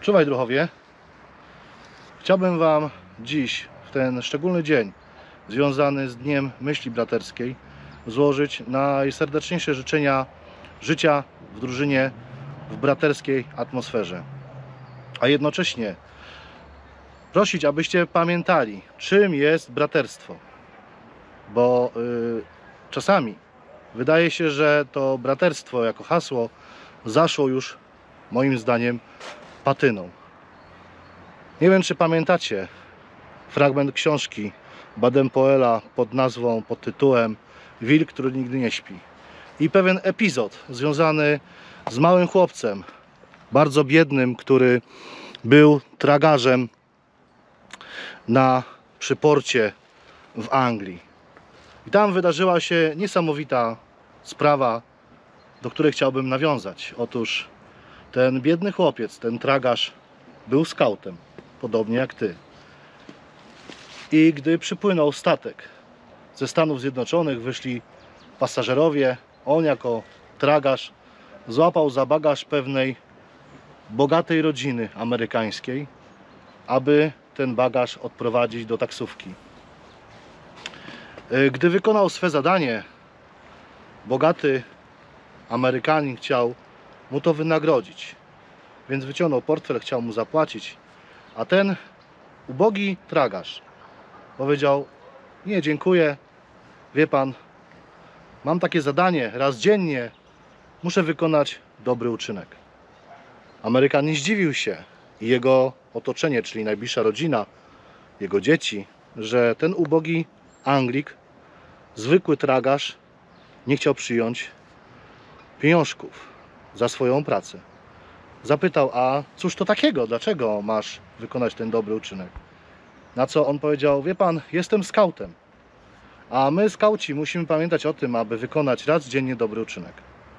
Czuwaj, druhowie. Chciałbym Wam dziś, w ten szczególny dzień związany z Dniem Myśli Braterskiej, złożyć najserdeczniejsze życzenia życia w drużynie, w braterskiej atmosferze. A jednocześnie prosić, abyście pamiętali, czym jest braterstwo. Bo czasami wydaje się, że to braterstwo jako hasło zaszło już, moim zdaniem, patyną. Nie wiem, czy pamiętacie fragment książki Baden-Powella pod tytułem Wilk, który nigdy nie śpi. I pewien epizod związany z małym chłopcem, bardzo biednym, który był tragarzem na przyporcie w Anglii. I tam wydarzyła się niesamowita sprawa, do której chciałbym nawiązać. Otóż ten biedny chłopiec, ten tragarz, był skautem, podobnie jak ty. I gdy przypłynął statek ze Stanów Zjednoczonych, wyszli pasażerowie, on jako tragarz złapał za bagaż pewnej bogatej rodziny amerykańskiej, aby ten bagaż odprowadzić do taksówki. Gdy wykonał swe zadanie, bogaty Amerykanin chciał mu to wynagrodzić, więc wyciągnął portfel, chciał mu zapłacić, a ten ubogi tragarz powiedział: nie, dziękuję, wie pan, mam takie zadanie, raz dziennie muszę wykonać dobry uczynek. Amerykanin zdziwił się i jego otoczenie, czyli najbliższa rodzina, jego dzieci, że ten ubogi Anglik, zwykły tragarz, nie chciał przyjąć pieniążków za swoją pracę. Zapytał: a cóż to takiego? Dlaczego masz wykonać ten dobry uczynek? Na co on powiedział: wie pan, jestem skautem, a my, skauci, musimy pamiętać o tym, aby wykonać raz dziennie dobry uczynek.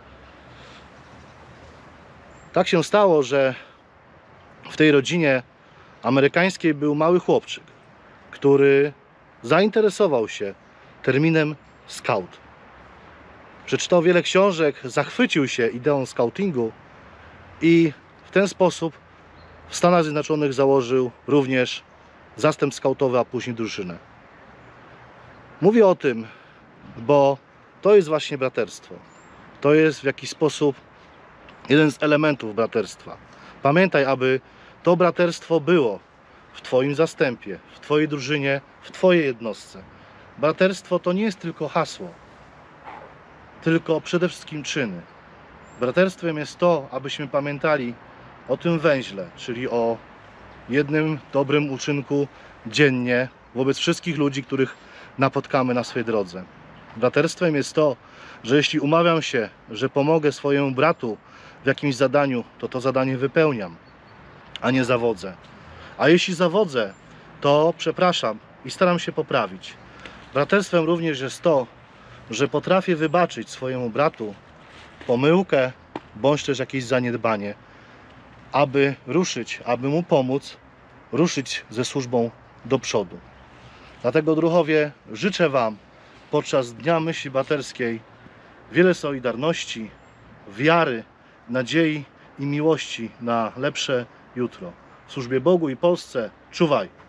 Tak się stało, że w tej rodzinie amerykańskiej był mały chłopczyk, który zainteresował się terminem scout. Przeczytał wiele książek, zachwycił się ideą scoutingu i w ten sposób w Stanach Zjednoczonych założył również zastęp skautowy, a później drużynę. Mówię o tym, bo to jest właśnie braterstwo. To jest w jakiś sposób jeden z elementów braterstwa. Pamiętaj, aby to braterstwo było w Twoim zastępie, w Twojej drużynie, w Twojej jednostce. Braterstwo to nie jest tylko hasło, tylko przede wszystkim czyny. Braterstwem jest to, abyśmy pamiętali o tym węźle, czyli o jednym dobrym uczynku dziennie wobec wszystkich ludzi, których napotkamy na swej drodze. Braterstwem jest to, że jeśli umawiam się, że pomogę swojemu bratu w jakimś zadaniu, to to zadanie wypełniam, a nie zawodzę. A jeśli zawodzę, to przepraszam i staram się poprawić. Braterstwem również jest to, że potrafię wybaczyć swojemu bratu pomyłkę bądź też jakieś zaniedbanie, aby ruszyć, aby mu pomóc ruszyć ze służbą do przodu. Dlatego, druhowie, życzę Wam podczas Dnia Myśli Braterskiej wiele solidarności, wiary, nadziei i miłości na lepsze jutro. W służbie Bogu i Polsce czuwaj!